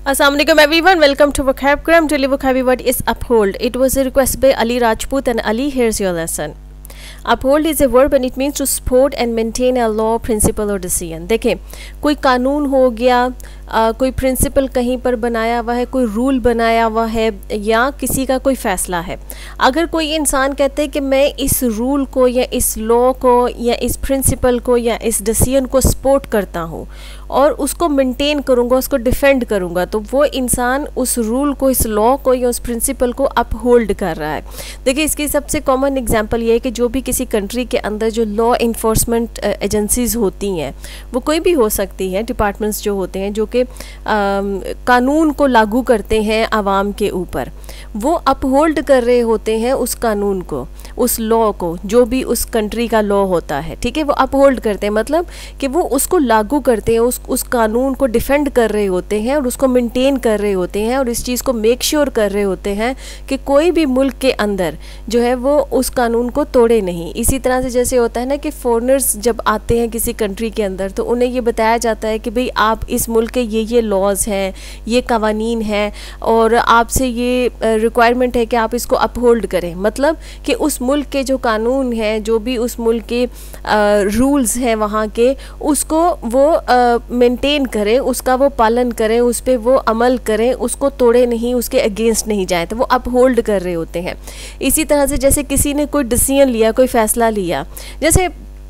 Assalamualaikum everyone, welcome to Vocabgram. Daily vocabulary word is uphold. It was a request by Ali Rajput, and Ali, here's your lesson. Uphold is a verb and it means to support and maintain a law, principle or decision. देखें, कोई कानून हो गया, कोई principal कहीं पर बनाया हुआ है, कोई रूल बनाया हुआ है या किसी का कोई फ़ैसला है. अगर कोई इंसान कहते हैं कि मैं इस रूल को या इस लॉ को या इस प्रिंसिपल को या इस डिसीजन को सपोर्ट करता हूँ और उसको मेंटेन करूँगा, उसको डिफेंड करूँगा, तो वो इंसान उस रूल को, इस लॉ को या उस प्रिंसिपल को अपहोल्ड कर रहा है. देखिए, इसकी सबसे कॉमन एग्जांपल ये है कि जो भी किसी कंट्री के अंदर जो लॉ इन्फोर्समेंट एजेंसीज़ होती हैं, वो कोई भी हो सकती हैं, डिपार्टमेंट्स जो होते हैं जो कि कानून को लागू करते हैं आवाम के ऊपर, वो अपहोल्ड कर रहे होते हैं उस कानून को, उस लॉ को, जो भी उस कंट्री का लॉ होता है. ठीक है, वो अपहोल्ड करते हैं, मतलब कि वो उसको लागू करते हैं, उस कानून को डिफेंड कर रहे होते हैं और उसको मेंटेन कर रहे होते हैं और इस चीज़ को मेक श्योर कर रहे होते हैं कि कोई भी मुल्क के अंदर जो है वो उस कानून को तोड़े नहीं. इसी तरह से जैसे होता है ना कि फॉरेनर्स जब आते हैं किसी कंट्री के अंदर तो उन्हें ये बताया जाता है कि भाई आप इस मुल्क के ये लॉज़ हैं, ये कवानीन हैं और आपसे ये रिक्वायरमेंट है कि आप इसको अपहोल्ड करें. मतलब कि उस मुल्क के जो कानून हैं, जो भी उस मुल्क के रूल्स हैं वहाँ के, उसको वो मेंटेन करें, उसका वो पालन करें, उस पर वो अमल करें, उसको तोड़े नहीं, उसके अगेंस्ट नहीं जाए, तो वो अपहोल्ड कर रहे होते हैं. इसी तरह से जैसे किसी ने कोई डिसीजन लिया, कोई फ़ैसला लिया, जैसे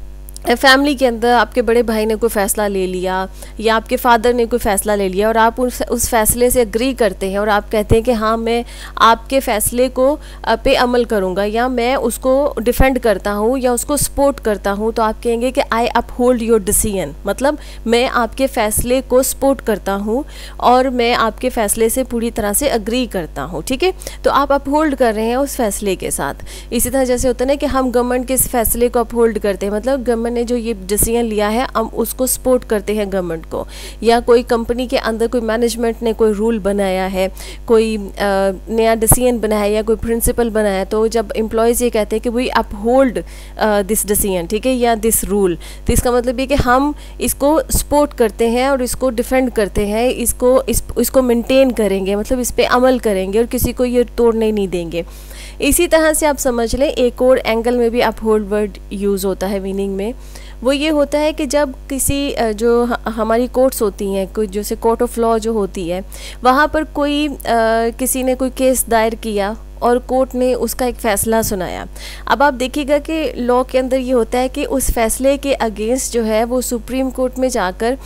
फैमिली के अंदर आपके बड़े भाई ने कोई फ़ैसला ले लिया या आपके फादर ने कोई फ़ैसला ले लिया और आप उस फ़ैसले से एग्री करते हैं और आप कहते हैं कि हाँ, मैं आपके फ़ैसले को पे अमल करूँगा या मैं उसको डिफेंड करता हूँ या उसको सपोर्ट करता हूँ, तो आप कहेंगे कि आई अपहोल्ड योर डिसीजन. मतलब मैं आपके फ़ैसले को सपोर्ट करता हूँ और मैं आपके फ़ैसले से पूरी तरह से एग्री करता हूँ. ठीक है, तो आप अपहोल्ड कर रहे हैं उस फ़ैसले के साथ. इसी तरह जैसे होता है ना कि हम गवर्नमेंट के इस फ़ैसले को अपहोल्ड करते हैं, मतलब गवर्नमेंट ने जो ये डिसीजन लिया है हम उसको सपोर्ट करते हैं गवर्नमेंट को. या कोई कंपनी के अंदर कोई मैनेजमेंट ने कोई रूल बनाया है, कोई नया डिसीजन बनाया है या कोई प्रिंसिपल बनाया है, तो जब एम्प्लॉयज़ ये कहते हैं कि वी अपहोल्ड दिस डिसीजन, ठीक है, या दिस रूल, तो इसका मतलब ये कि हम इसको सपोर्ट करते हैं और इसको डिफेंड करते हैं, इसको मेंटेन करेंगे, मतलब इस पर अमल करेंगे और किसी को ये तोड़ने नहीं देंगे. इसी तरह से आप समझ लें एक और एंगल में भी अपहोल्ड वर्ड यूज़ होता है मीनिंग में. वो ये होता है कि जब किसी जो हमारी कोर्ट्स होती हैं, कोई जैसे कोर्ट ऑफ लॉ जो होती है, वहाँ पर कोई किसी ने कोई केस दायर किया और कोर्ट ने उसका एक फ़ैसला सुनाया. अब आप देखिएगा कि लॉ के अंदर ये होता है कि उस फैसले के अगेंस्ट जो है वो सुप्रीम कोर्ट में जाकर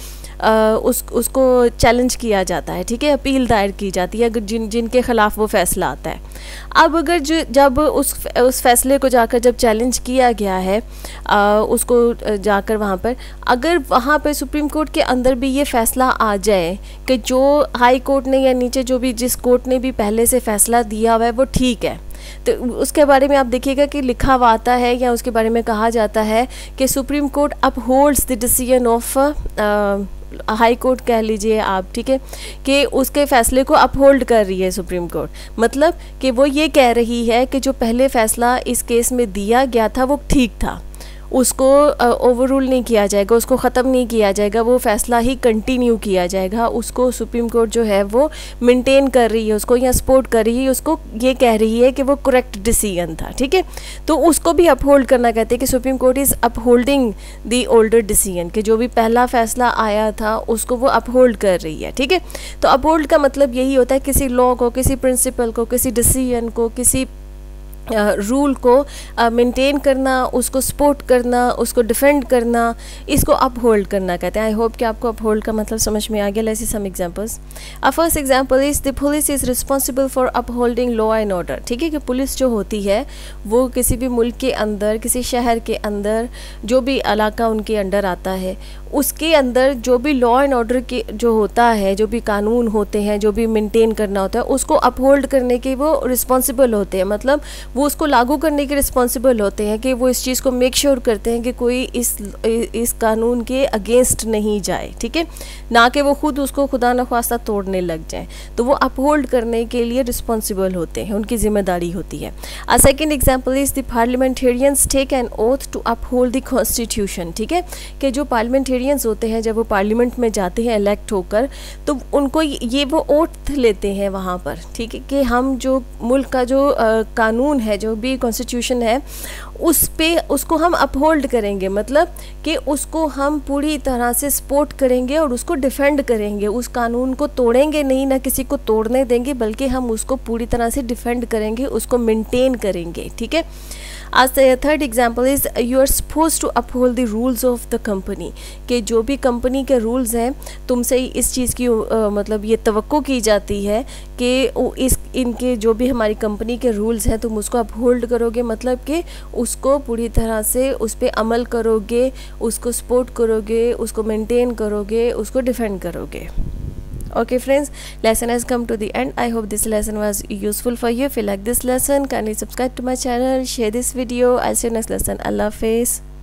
उसको चैलेंज किया जाता है. ठीक है, अपील दायर की जाती है अगर जिनके ख़िलाफ़ वो फ़ैसला आता है. अब अगर जब उस फैसले को जाकर जब चैलेंज किया गया है उसको जाकर वहाँ पर, अगर वहाँ पर सुप्रीम कोर्ट के अंदर भी ये फ़ैसला आ जाए कि जो हाई कोर्ट ने या नीचे जो भी जिस कोर्ट ने भी पहले से फ़ैसला दिया हुआ है वो ठीक है, तो उसके बारे में आप देखिएगा कि लिखा हुआ आता है या उसके बारे में कहा जाता है कि supreme court upholds the decision of high court कह लीजिए आप. ठीक है, कि उसके फ़ैसले को अपहोल्ड कर रही है सुप्रीम कोर्ट. मतलब कि वो ये कह रही है कि जो पहले फ़ैसला इस केस में दिया गया था वो ठीक था, उसको ओवररूल नहीं किया जाएगा, उसको ख़त्म नहीं किया जाएगा, वो फ़ैसला ही कंटिन्यू किया जाएगा. उसको सुप्रीम कोर्ट जो है वो मेंटेन कर रही है, उसको या सपोर्ट कर रही है, उसको ये कह रही है कि वो करेक्ट डिसीजन था. ठीक है, तो उसको भी अपहोल्ड करना कहते हैं कि supreme court is upholding the older decision, कि जो भी पहला फ़ैसला आया था उसको वो अपहोल्ड कर रही है. ठीक है, तो अपहोल्ड का मतलब यही होता है किसी लॉ को, किसी प्रिंसिपल को, किसी डिसीजन को, किसी रूल को मेंटेन करना, उसको सपोर्ट करना, उसको डिफेंड करना, इसको अपहोल्ड करना कहते हैं. आई होप कि आपको अपहोल्ड का मतलब समझ में आ गया. Let's see some examples. A first example is the police is responsible for upholding law and order. ठीक है, कि पुलिस जो होती है वो किसी भी मुल्क के अंदर, किसी शहर के अंदर, जो भी इलाका उनके अंडर आता है, उसके अंदर जो भी लॉ एंड ऑर्डर के जो होता है, जो भी कानून होते हैं, जो भी मेंटेन करना होता है, उसको अपहोल्ड करने के वो रिस्पॉन्सिबल होते हैं. मतलब वो उसको लागू करने के रिस्पॉन्सिबल होते हैं, कि वो इस चीज़ को मेक श्योर करते हैं कि कोई इस कानून के अगेंस्ट नहीं जाए, ठीक है, ना कि वो खुद उसको खुदा न ख्वास्ता तोड़ने लग जाए। तो वो अपहोल्ड करने के लिए रिस्पॉन्सिबल होते हैं, उनकी जिम्मेदारी होती है। A second example is the parliamentarians take an oath to uphold the constitution, ठीक है, कि जो पार्लियामेंटेरियंस होते हैं जब वो पार्लियामेंट में जाते हैं इलेक्ट होकर, तो उनको ये वो ओथ लेते हैं वहाँ पर, ठीक है, कि हम जो मुल्क का जो कानून है, जो भी कॉन्स्टिट्यूशन है, उसको हम अपहोल्ड करेंगे, मतलब कि उसको हम पूरी तरह से सपोर्ट करेंगे और उसको डिफेंड करेंगे, उस कानून को तोड़ेंगे नहीं, ना किसी को तोड़ने देंगे, बल्कि हम उसको पूरी तरह से डिफेंड करेंगे, उसको मेंटेन करेंगे, ठीक है। आज third example is you are suppose to uphold the rules of the company, कि जो भी कंपनी के रूल्स हैं तुमसे इस चीज़ की मतलब ये तवक्को की जाती है कि इनके जो भी हमारी कंपनी के रूल्स हैं तुम उसको अपहोल्ड करोगे, मतलब कि उसको पूरी तरह से उस पर अमल करोगे, उसको सपोर्ट करोगे, उसको मेंटेन करोगे, उसको डिफेंड करोगे। Okay friends, lesson has come to the end. I hope this lesson was useful for you. If you like this lesson, kindly subscribe to my channel, share this video. I'll see you next lesson. Allah Hafiz.